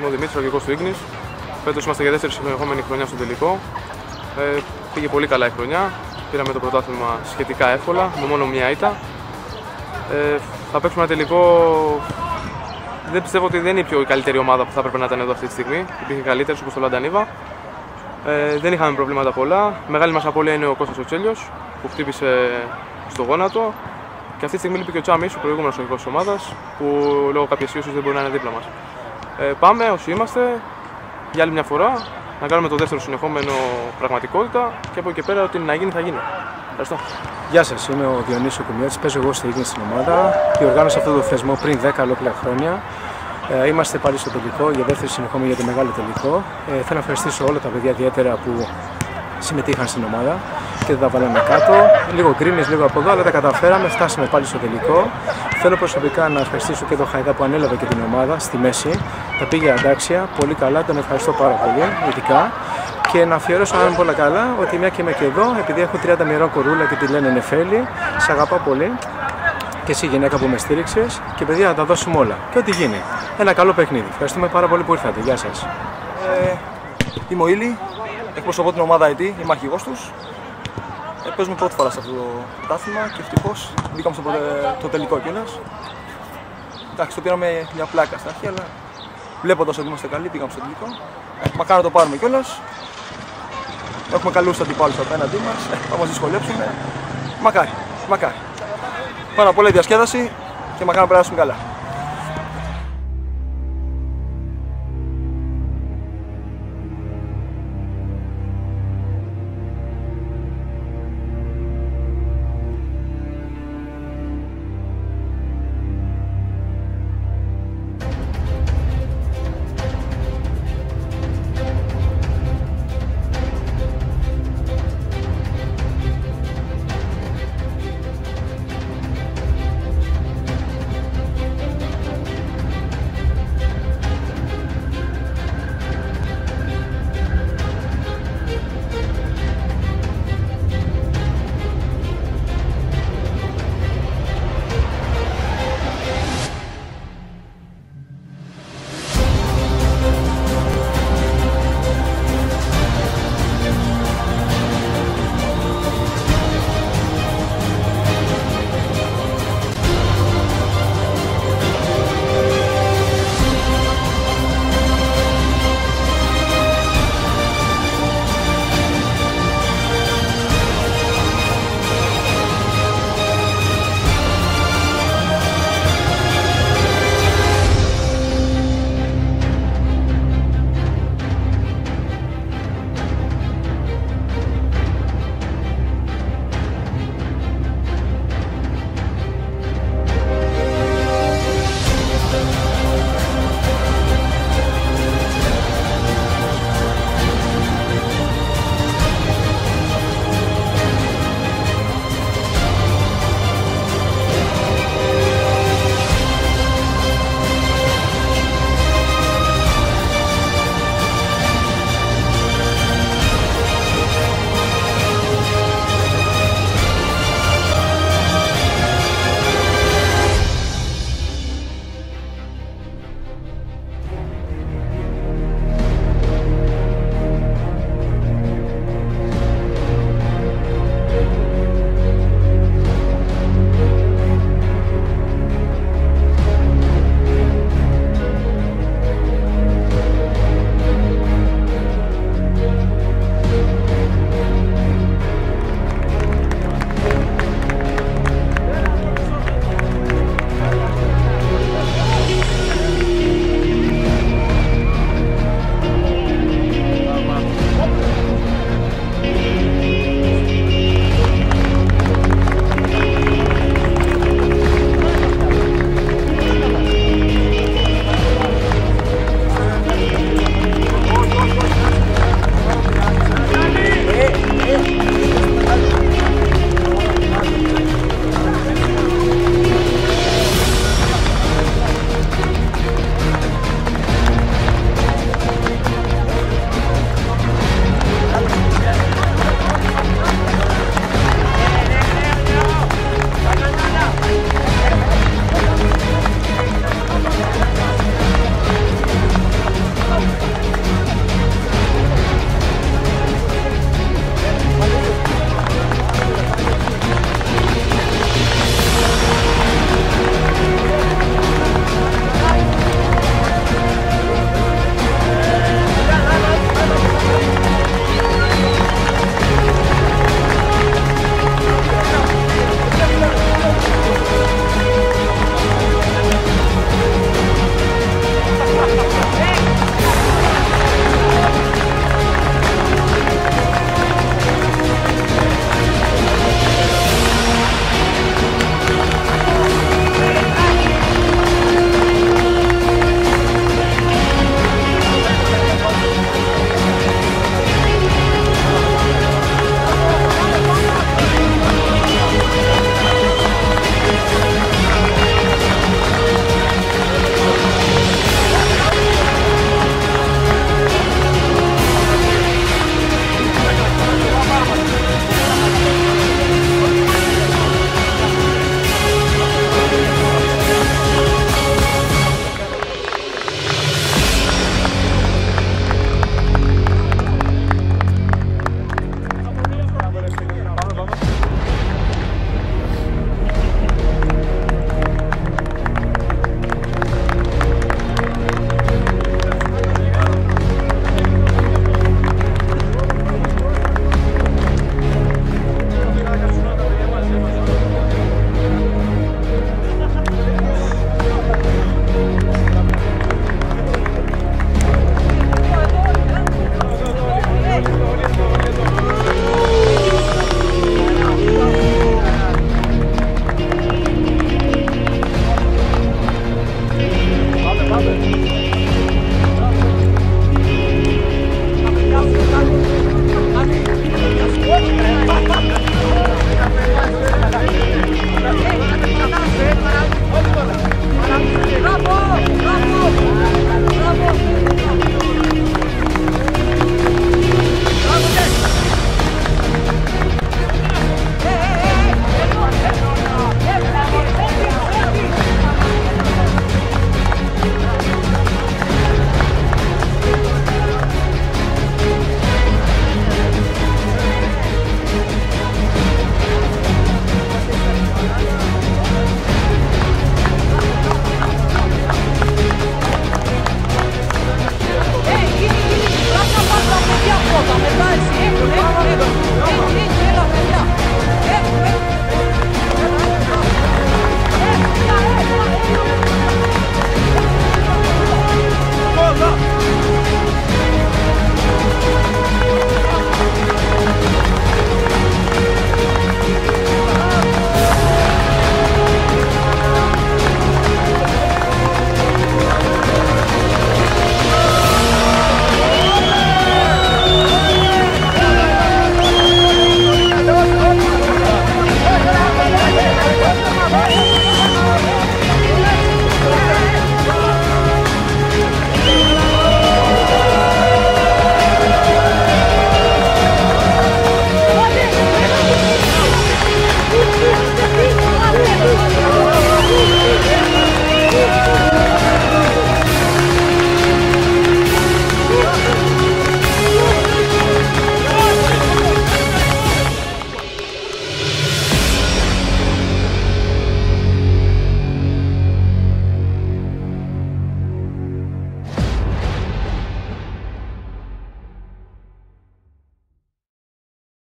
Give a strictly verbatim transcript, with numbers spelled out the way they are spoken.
Είμαι ο Δημήτρης, αρχηγός του Ignis. Φέτος είμαστε για δεύτερη συνεχόμενη χρονιά στο τελικό. Ε, πήγε πολύ καλά η χρονιά. Πήραμε το πρωτάθλημα σχετικά εύκολα, με μόνο μία ήττα. Ε, θα παίξουμε ένα τελικό. Δεν πιστεύω ότι δεν είναι η πιο καλύτερη ομάδα που θα έπρεπε να ήταν εδώ αυτή τη στιγμή. Υπήρχε καλύτερη όπως το Λαντανίβα. Ε, δεν είχαμε προβλήματα πολλά. Μεγάλη μας απώλεια είναι ο Κώστας ο Τσέλιος που χτύπησε στο γόνατο. Και αυτή τη στιγμή λείπει και ο Τσάμις, ο προηγούμενος αρχηγός της ομάδας, που λόγω κάποιες ίσως δεν μπορεί να είναι δίπλα μας. Ε, πάμε όσοι είμαστε για άλλη μια φορά να κάνουμε το δεύτερο συνεχόμενο πραγματικότητα και από εκεί και πέρα ό,τι να γίνει θα γίνει. Ευχαριστώ. Γεια σας, είμαι ο Διονύσης Κουμιώτης, παίζω εγώ στη Ignis στην ομάδα και οργάνωσα αυτό το θεσμό πριν δέκα ολόκληρα χρόνια. Ε, είμαστε πάλι στο τελικό, για δεύτερη συνεχόμενη για το μεγάλο τελικό. Ε, θέλω να ευχαριστήσω όλα τα παιδιά ιδιαίτερα που συμμετείχαν στην ομάδα και δεν τα βάλαμε κάτω. Λίγο γκρίνες, λίγο από εδώ, αλλά τα καταφέραμε, φτάσαμε πάλι στο τελικό. Θέλω προσωπικά να ευχαριστήσω και τον Χαϊδά που ανέλαβε και την ομάδα στη μέση. Τα πήγε αντάξια, πολύ καλά, τον ευχαριστώ πάρα πολύ, ειδικά. Και να αφιερώσω, αν πολύ καλά, ότι μια και είμαι και εδώ, επειδή έχω τριάντα μοιρών κορούλα και τη λένε Νεφέλη, σ' αγαπάω πολύ. Και εσύ γυναίκα που με στήριξες και παιδιά να τα δώσουμε όλα. Και ό,τι γίνει. Ένα καλό παιχνίδι. Ευχαριστούμε πάρα πολύ που ήρθατε. Γεια σας. Ε, είμαι ο Ήλι, εκπροσωπώ την ομάδα έι τι όι, είμαι αρχηγός τους. Ε, παίζουμε πρώτη φορά σε αυτό το πρωτάθλημα και ευτυχώς μπήκαμε στο το τελικό κιόλας. Εντάξει, το πήραμε μια πλάκα στην αρχή, αλλά βλέποντας ότι είμαστε καλοί, πήγαμε στο τελικό. Ε, μακάρι να το πάρουμε κιόλας. Έχουμε καλούς αντιπάλους απέναντί μας, ε, θα μας δυσκολέψουμε. Μακάρι, μακάρι. Πάρα πολύ διασκέδαση και μακάρι να περάσουμε καλά.